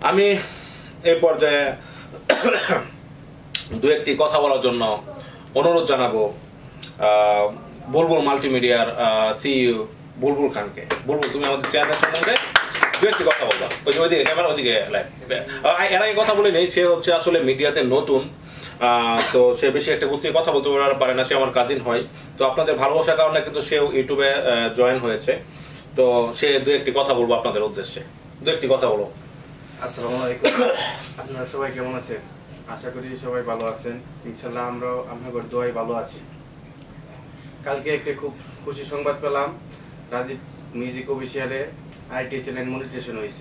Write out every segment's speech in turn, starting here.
আমি এই পর্যায়ে দু একটি কথা বলার জন্য অনুরোধ জানাবো বুলবুল মাল্টিমিডিয়ার সিইও বুলবুল খানকে। বুলবুল, তুমি আমাদের চ্যানেল সম্বন্ধে দু একটি কথা বলবা। ওইদিকে ক্যামেরা, ওইদিকে লাইভ। এর আগে কথা বলে নেই, সে হচ্ছে আসলে মিডিয়াতে নতুন, তো সে বেশি একটা বুঝতে কথা বলতে পারে না। সে আমার কাজিন হয়, তো আপনাদের ভালোবাসার কারণে কিন্তু সেও ইউটিউবে জয়েন হয়েছে। তো সে দু একটি কথা বলবো আপনাদের উদ্দেশ্যে। দু একটি কথা বলো। আসসালামু আলাইকুম, আপনারা সবাই কেমন আছেন? আশা করি সবাই ভালো আছেন। ইনশাল্লাহ আমরাও আপনাদের দোয়ায় ভালো আছি। কালকে একটা খুব খুশি সংবাদ পেলাম, রাজীব মিউজিক অফিসিয়ালে আইটি চ্যানেল মনিটাইজেশন হয়েছে।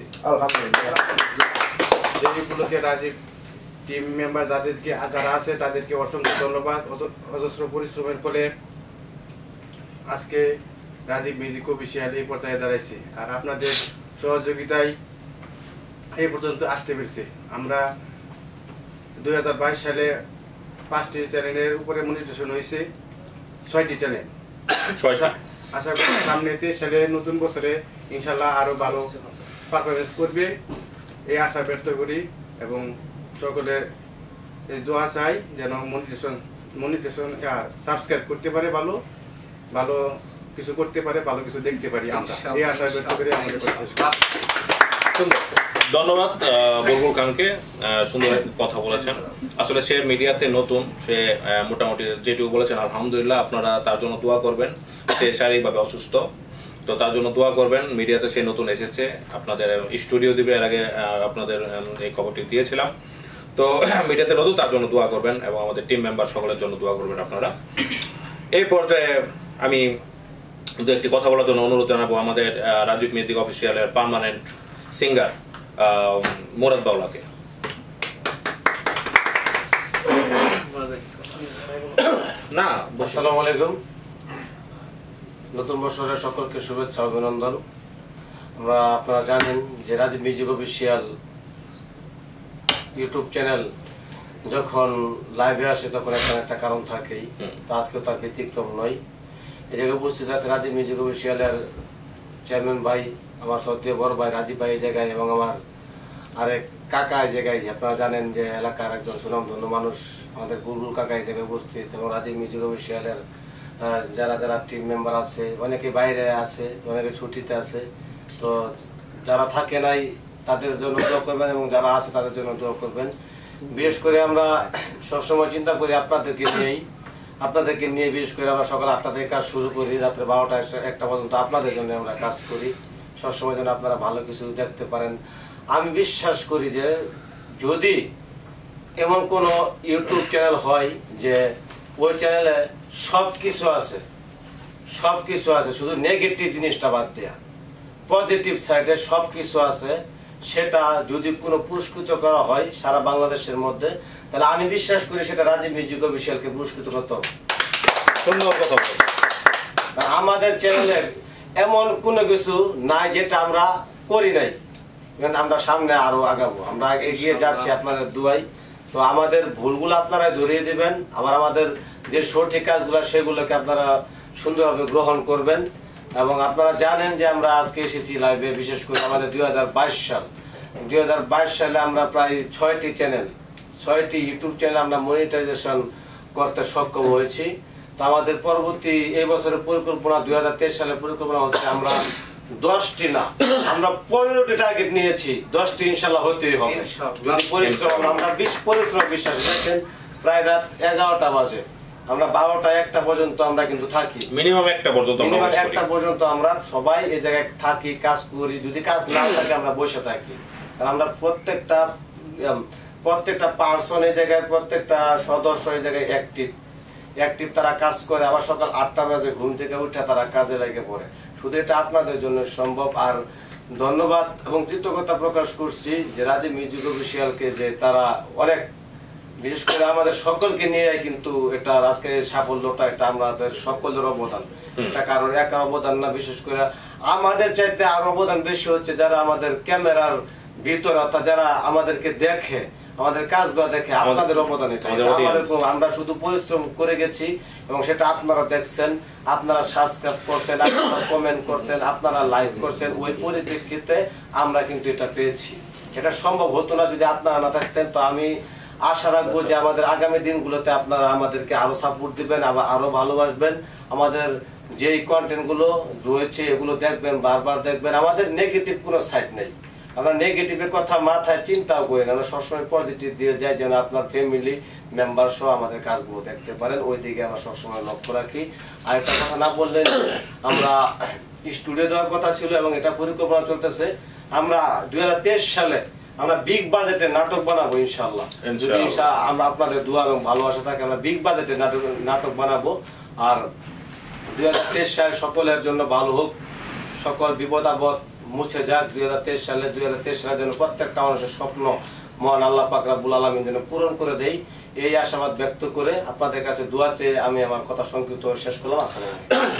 সেই উপলক্ষে রাজীব টিম মেম্বার যারা আছে তাদেরকে অসংখ্য ধন্যবাদ। অজস্র পরিশ্রমের ফলে আজকে রাজীব মিউজিক অফিসিয়াল এই পর্যায়ে দাঁড়াইছে, আর আপনাদের সহযোগিতায় এই পর্যন্ত আসতে পেরেছে। আমরা 2022 সালে 5টি চ্যানেলের উপরে মনিটাইজেশন হয়েছে, 6টি চ্যানেল। আশা করি সামনে 23 সালে নতুন বছরে ইনশাল্লাহ আরো ভালো পারফরমেন্স করবে, এই আশা ব্যক্ত করি এবং সকলে এই দোয়া চাই যেন মনিটাইজেশন সাবস্ক্রাইব করতে পারে, ভালো ভালো কিছু করতে পারে, ভালো কিছু দেখতে পারি আমরা, এই আশা ব্যক্ত করি আমাদের ধন্যবাদ বুলবুল খানকে, সুন্দর কথা বলেছেন। আসলে সে মিডিয়াতে নতুন, সে মোটামুটি যেটুকু বলেছেন আলহামদুলিল্লাহ। আপনারা তার জন্য দোয়া করবেন। সে শারীরিকভাবে অসুস্থ, তো তার জন্য দোয়া করবেন। মিডিয়াতে সে নতুন এসেছে, আপনাদের স্টুডিও দিবে, এর আগে আপনাদের এই খবরটি দিয়েছিলাম। তো মিডিয়াতে নতুন, তার জন্য দোয়া করবেন এবং আমাদের টিম মেম্বার সকলের জন্য দোয়া করবেন আপনারা। এই পর্যায়ে আমি দু একটি কথা বলার জন্য অনুরোধ জানাবো আমাদের রাজীব মিউজিক অফিসিয়ালের পার্মানেন্ট সিঙ্গার মোরাদ বাউলাকে। না, আসসালামু আলাইকুম। নতুন বছরের সকলকে শুভেচ্ছা অভিনন্দন। আপনারা জানেন যে Rajib music official YouTube channel যখন লাইভে আসে তখন একটা কারণ থাকেই, তো আজকে তার ব্যতিক্রম নয়। এই জায়গায় উপস্থিত আছে রাজীব মিউজিক অফিসিয়ালের চেয়ারম্যান ভাই, আমার সত্যিও বড় ভাই রাজীব ভাই এই জায়গায়, এবং আমার আরেক কাকা এই জায়গায়। আপনারা জানেন যে এলাকার একজন সুনামধন্য মানুষ আমাদের বুলবুল কাকা এই জায়গায় উপস্থিত, এবং রাজীব মিউজিক অফিসিয়ালের যারা যারা টিম মেম্বার আছে, অনেকে বাইরে আছে, অনেকে ছুটিতে আছে। তো যারা থাকে নাই তাদের জন্য দোয়া করবেন, এবং যারা আছে তাদের জন্য দোয়া করবেন। বিশেষ করে আমরা সবসময় চিন্তা করি আপনাদেরকে নিয়ে বিশেষ করে আমরা সকাল 8টা থেকে কাজ শুরু করি, রাত্রে 12টা 1টা পর্যন্ত আপনাদের জন্য আমরা কাজ করি, সবসময় যেন আপনারা ভালো কিছু দেখতে পারেন। আমি বিশ্বাস করি যে যদি এমন কোনো ইউটিউব চ্যানেল হয় যে ওই চ্যানেলে সব কিছু আছে, শুধু নেগেটিভ জিনিসটা বাদ দেয়া, পজিটিভ সাইডে সব কিছু আছে, সেটা যদি কোনো পুরস্কৃত করা হয় সারা বাংলাদেশের মধ্যে, তাহলে আমি বিশ্বাস করি সেটা রাজীব মিউজিক অফিসিয়ালকে পুরস্কৃত করতে হবে। আমাদের চ্যানেলের এমন কোনো কিছু নাই যেটা আমরা করি নাই, আমরা সামনে আরো আগাবো, আমরা এগিয়ে যাচ্ছি আপনাদের দুয়াই। তো আমাদের ভুলগুলো আপনারা ধরিয়ে দিবেন, আবার আমাদের যে সঠিক কাজগুলো সেগুলোকে আপনারা সুন্দরভাবে গ্রহণ করবেন। এবং আপনারা জানেন যে আমরা আজকে এসেছি লাইভে, বিশেষ করে আমাদের 2022 সালে আমরা প্রায় 6টি ইউটিউব চ্যানেল আমরা মনিটাইজেশন করতে সক্ষম হয়েছি। তো আমাদের পরবর্তী এই বছরের পরিকল্পনা 2023 সালের পরিকল্পনা হচ্ছে আমরা 10টি না, আমরা 15টি টার্গেট নিয়েছি, 10টি ইনশাল্লাহ হতেই হবে। পরিশ্রম আমরা পরিশ্রম বিশ্বাস দেখেন, প্রায় রাত 11টা বাজে, আমরা 12টা 1টা পর্যন্ত আমরা কিন্তু থাকি, মিনিমাম 1টা পর্যন্ত আমরা সবাই এই জায়গায় থাকি, কাজ করি। যদি কাজ না থাকে আমরা বসে থাকি, কারণ আমরা প্রত্যেকটা পার্সন এই জায়গায়, প্রত্যেকটা সদস্য এই জায়গায় অ্যাক্টিভ, তারা কাজ করে, আবার সকাল 8টা বাজে ঘুম থেকে উঠে তারা কাজে লেগে পড়ে। শুধু এটা আপনাদের জন্য সম্ভব। আর ধন্যবাদ এবং কৃতজ্ঞতা প্রকাশ করছি যে রাজীব মিউজিক অফিসিয়ালকে, যে তারা অনেক, বিশেষ করে আমাদের সকলকে নিয়ে কিন্তু এটা আজকের সাফল্যটা, এটা আমাদের সকলের অবদান, এটা কারণ একা অবদান না। বিশেষ করে আমাদের চাইতে আরো অবদান বেশি হচ্ছে যারা আমাদের ক্যামেরার ভিতরে, অর্থাৎ যারা আমাদেরকে দেখে, আমাদের কাজগুলো দেখে, আপনাদের অবদান এটা। আমরা শুধু পরিশ্রম করে গেছি এবং সেটা আপনারা দেখছেন, আপনারা সাবস্ক্রাইব করছেন, আপনারা কমেন্ট করছেন, আপনারা লাইক করছেন, ওই পরিপ্রেক্ষিতে আমরা কিন্তু এটা পেয়েছি। এটা সম্ভব হতো না যদি আপনারা না থাকতেন। তো আমি আশা রাখবো যে আমাদের আগামী দিনগুলোতে আপনারা আমাদেরকে আরো সাপোর্ট দিবেন, আরো ভালোবাসবেন। আমাদের যেই কন্টেন্ট গুলো রয়েছে এগুলো দেখবেন, বারবার দেখবেন। আমাদের নেগেটিভ কোনো সাইড নেই, আমরা নেগেটিভের কথা মাথায় চিন্তাও করি না, আমরা সবসময় পজিটিভ দিয়ে যাই যেন আপনার ফ্যামিলি মেম্বার সহ আমাদের কাজগুলো দেখতে পারেন, ওই দিকে আমরা সবসময় লক্ষ্য রাখি। আর একটা কথা না বললেন, আমরা স্টুডিও দেওয়ার কথা ছিল এবং এটা পরিকল্পনা চলতেছে। আমরা 2023 সালে আমরা বিগ বাজেটের নাটক বানাবো ইনশাআল্লাহ। যদি আমরা আপনাদের দোয়া এবং ভালোবাসা থাকে আমরা বিগ বাজেটের নাটক বানাবো। আর 2023 সাল সকলের জন্য ভালো হোক, সকল বিপদ আপদ মুছে যাক 2023 সালে। 2023 সালে যেন প্রত্যেকটা মানুষের স্বপ্ন মহান আল্লাহ পাক রব্বুল আলামিন যেন পূরণ করে দেয়, এই আশাবাদ ব্যক্ত করে আপনাদের কাছে দোয়া চেয়ে আমি আমার কথা সংক্ষিপ্ত শেষ করলাম। আসসালামু আলাইকুম।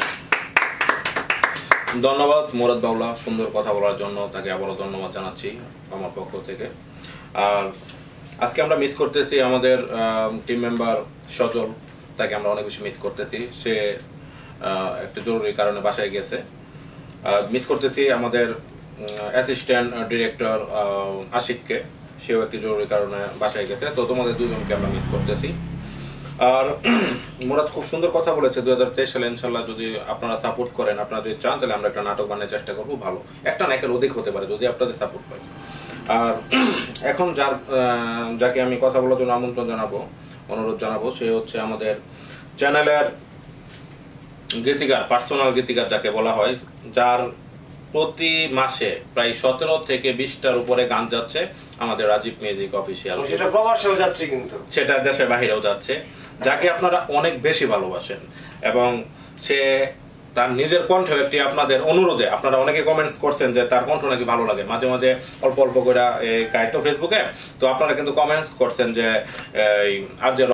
ধন্যবাদ মুরাদ বাউলা সুন্দর কথা বলার জন্য, তাকে আবারও ধন্যবাদ জানাচ্ছি আমার পক্ষ থেকে। আর আজকে আমরা মিস করতেছি আমাদের টিম মেম্বার সজল, তাকে আমরা অনেক বেশি মিস করতেছি। সে একটা জরুরি কারণে বাসায় গেছে। মিস করতেছি আমাদের অ্যাসিস্ট্যান্ট ডিরেক্টর আশিককে, সেও একটি জরুরি কারণে বাসায় গেছে। তো তোমাদের দুজনকে আমরা মিস করতেছি। আর মুরাদ খুব সুন্দর কথা বলেছে, 2023 সালে ইনশাল্লাহ যদি আপনারা সাপোর্ট করেন, আপনারা যদি চান তাহলে আমরা একটা নাটক বানানোর চেষ্টা করবো। ভালো একটা না একের অধিক হতে পারে যদি আপনাদের সাপোর্ট পাই। আর এখন যাকে আমি কথা বলার জন্য আমন্ত্রণ জানাবো, অনুরোধ জানাবো, সে হচ্ছে আমাদের চ্যানেলের গীতিকার, পার্সোনাল গীতিকার যাকে বলা হয়, যার প্রতি মাসে প্রায় 17 থেকে 20টার উপরে গান যাচ্ছে আমাদের রাজীব মিউজিক অফিসিয়াল। সেটা প্রবাসেও যাচ্ছে, কিন্তু সেটা দেশের বাইরেও যাচ্ছে, যাকে আপনারা অনেক বেশি ভালোবাসেন। এবং সে তার নিজের কণ্ঠে একটি আপনাদের অনুরোধে আপনারা অনেকে কমেন্টস করছেন যে তার কণ্ঠ নাকি ভালো লাগে, মাঝে মাঝে অল্প অল্প করে গাইতো ফেসবুকে। তো আপনারা কিন্তু কমেন্টস করছেন যে আর যে